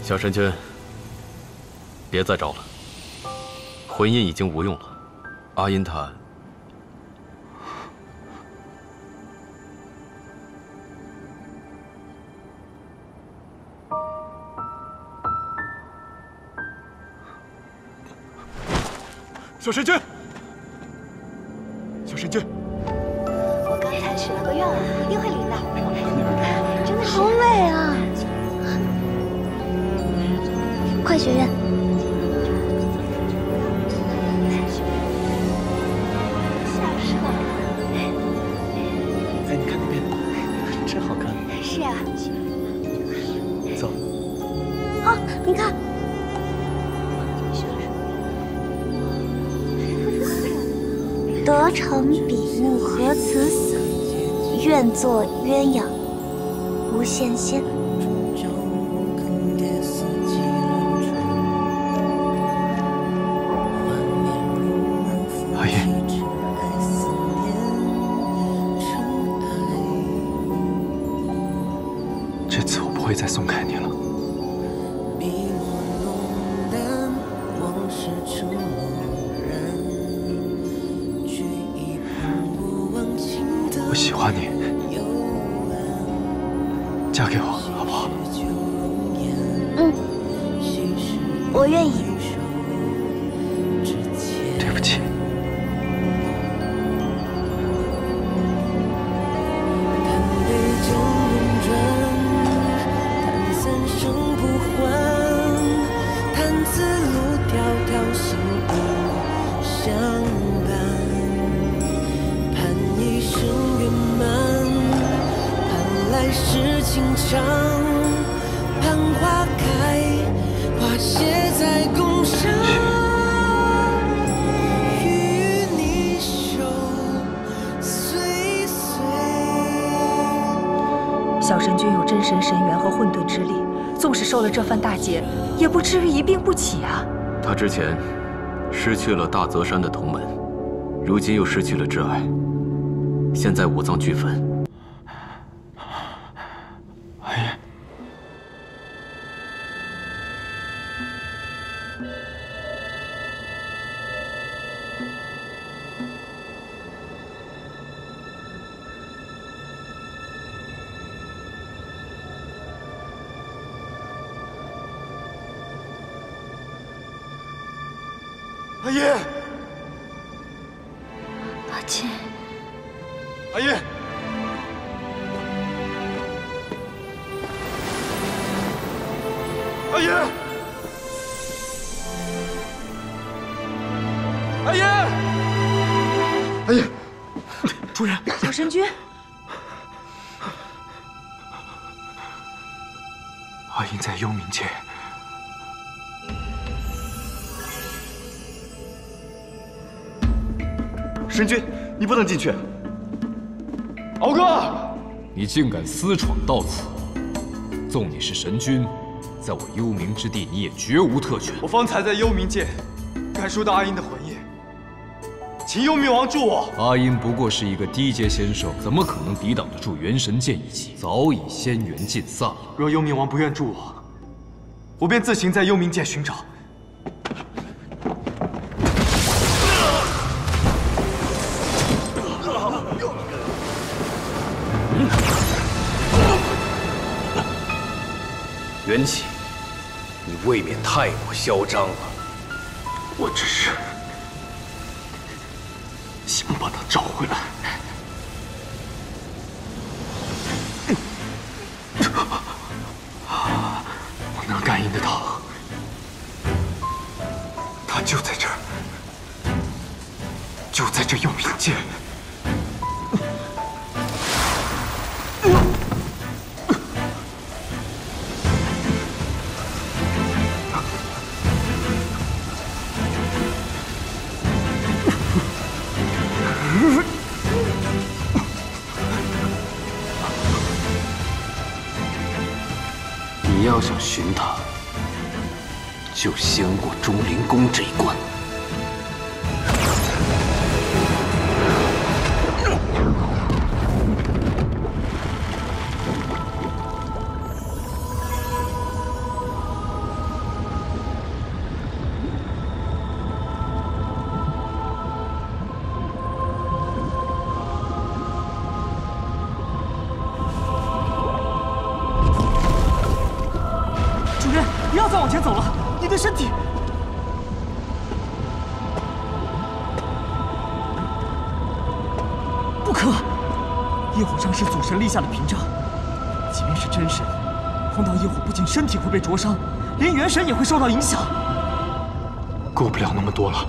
小神君，别再招了，魂印已经无用了。阿音他…… 小神君，小神君， 我刚才许了个愿望，一定会灵的。真的好美啊！快许愿！ 吓死了！ 哎，你看那边，真好看。 是啊。 走。 啊，你看。 得成比目何辞死，愿作鸳鸯无限仙。 阿音，这次我不会再松开你了。 我喜欢你，嫁给我好不好？ 嗯，我愿意。 对不起。 是情长，盼花开，花谢在宫上，与你手岁岁。 小神君有真神神元和混沌之力，纵使受了这番大劫，也不至于一病不起啊。 他之前失去了大泽山的同门，如今又失去了挚爱，现在五脏俱焚。 阿音， 阿姐， 阿音，阿音，阿音，阿音，主人， 小神君， 阿音在幽冥界。 神君，你不能进去！敖哥， 你竟敢私闯到此！纵你是神君，在我幽冥之地，你也绝无特权。 我方才在幽冥界感受到阿音的魂印，请幽冥王助我。 阿音不过是一个低阶仙兽，怎么可能抵挡得住元神剑一击？早已仙缘尽散了。 若幽冥王不愿助我，我便自行在幽冥界寻找。 缘起，你未免太过嚣张了。 我只是想把他找回来。我能感应得到，他就在这儿，就在这幽冥界。 你要想寻他，就先过钟灵宫这一关。 主任，不要再往前走了，你的身体……不可！业火杖是祖神立下的屏障，即便是真神，碰到业火，不仅身体会被灼伤，连元神也会受到影响。 顾不了那么多了。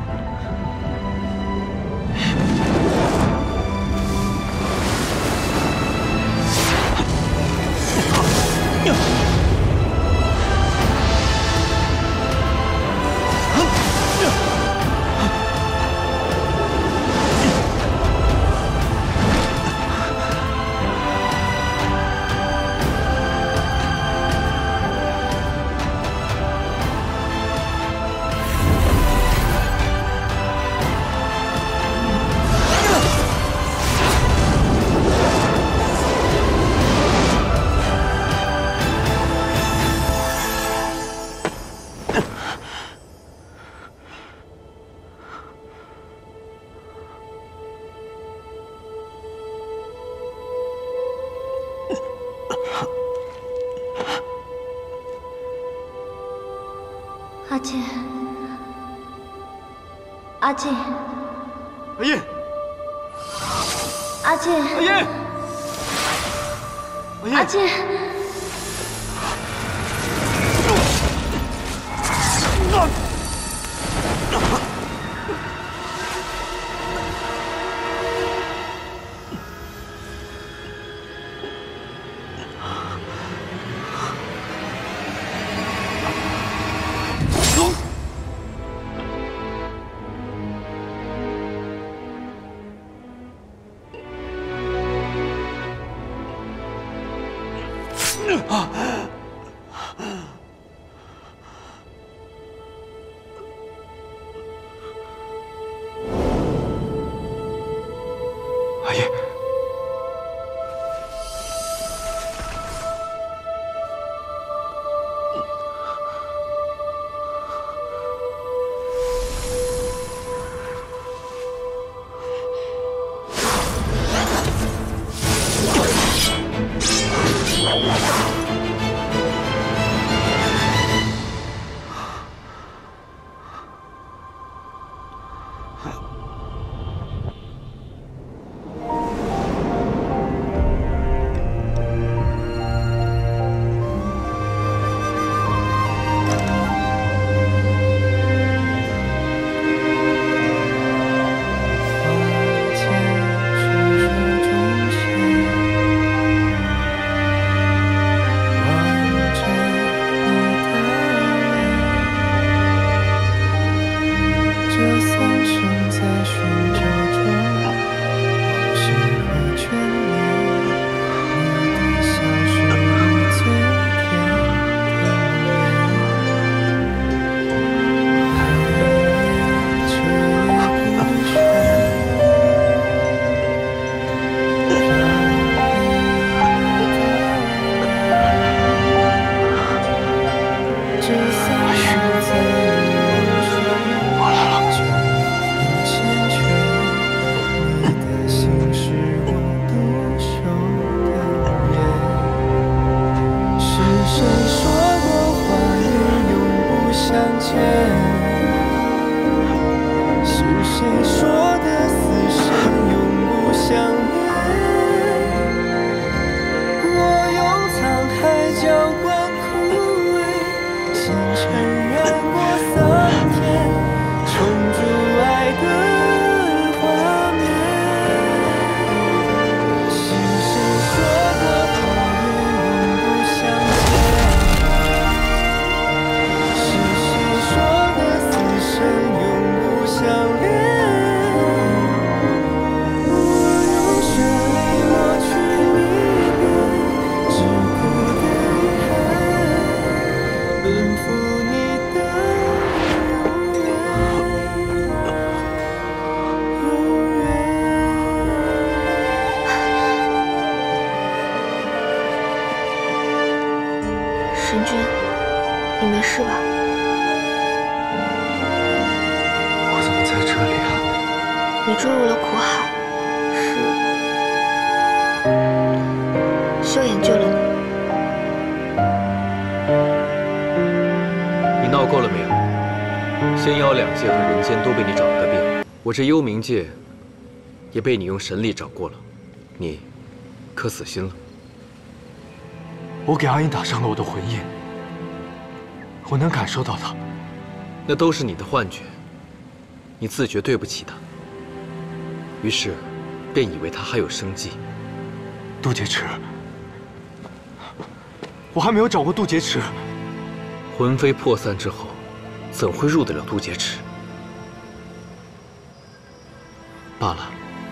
阿健，阿健， 阿叶， 阿健， 阿叶， 阿健。 阿叶， 神君，你没事吧？ 我怎么在这里啊？ 你坠入了苦海，是萧衍救了你。 仙妖两界和人间都被你找了个遍，我这幽冥界也被你用神力找过了，你可死心了？ 我给阿英打上了我的魂印，我能感受到她。 那都是你的幻觉，你自觉对不起她，于是便以为她还有生机。 渡劫池，我还没有找过渡劫池。 魂飞魄散之后，怎会入得了渡劫池？罢了。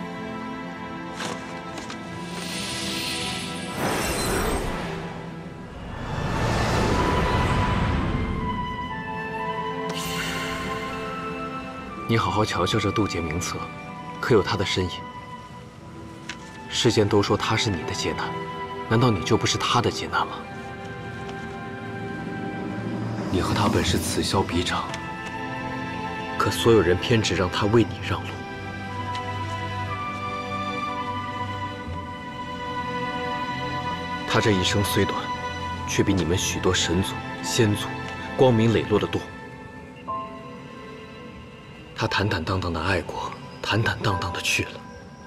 你好好瞧瞧这渡劫名册，可有他的身影？世间都说他是你的劫难，难道你就不是他的劫难吗？你和他本是此消彼长，可所有人偏只让他为你让路。他这一生虽短，却比你们许多神祖、仙祖光明磊落的多。他坦坦荡荡的爱过，坦坦荡荡的去了。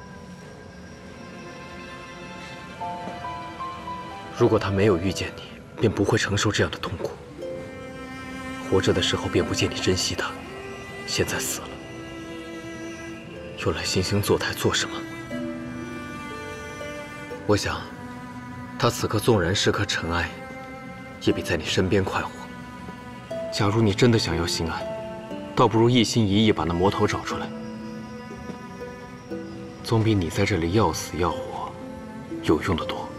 如果他没有遇见你，便不会承受这样的痛苦。活着的时候便不见你珍惜他，现在死了，又来惺惺作态做什么？我想，他此刻纵然是颗尘埃，也比在你身边快活。假如你真的想要心安，倒不如一心一意把那魔头找出来，总比你在这里要死要活有用得多。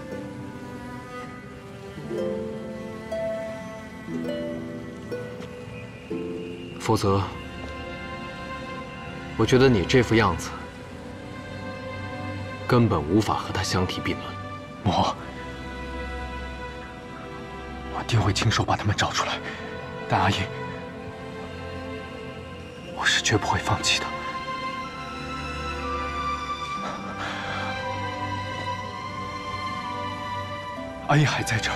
否则，我觉得你这副样子根本无法和他相提并论。 我定会亲手把他们找出来。但阿英，我是绝不会放弃的。阿英还在这儿，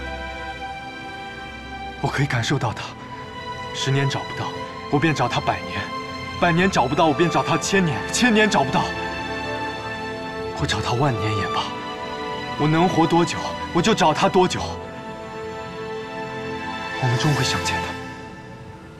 我可以感受到她。10年找不到，我便找她100年；100年找不到，我便找她1000年；1000年找不到，我找她10000年也罢。我能活多久，我就找她多久。我们终会相见的。